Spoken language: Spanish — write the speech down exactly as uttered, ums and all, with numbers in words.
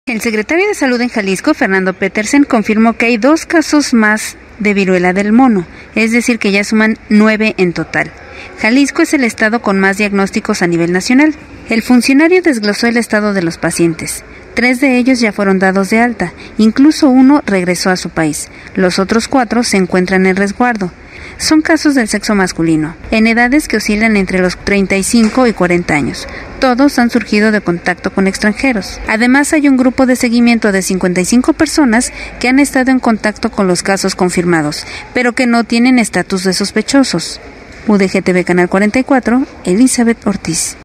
El secretario de Salud en Jalisco, Fernando Petersen, confirmó que hay dos casos más de viruela del mono, es decir, que ya suman nueve en total. Jalisco es el estado con más diagnósticos a nivel nacional. El funcionario desglosó el estado de los pacientes. Tres de ellos ya fueron dados de alta, incluso uno regresó a su país. Los otros cuatro se encuentran en resguardo. Son casos del sexo masculino, en edades que oscilan entre los treinta y cinco y cuarenta años. Todos han surgido de contacto con extranjeros. Además, hay un grupo de seguimiento de cincuenta y cinco personas que han estado en contacto con los casos confirmados, pero que no tienen estatus de sospechosos. U D G T V Canal cuarenta y cuatro, Elizabeth Ortiz.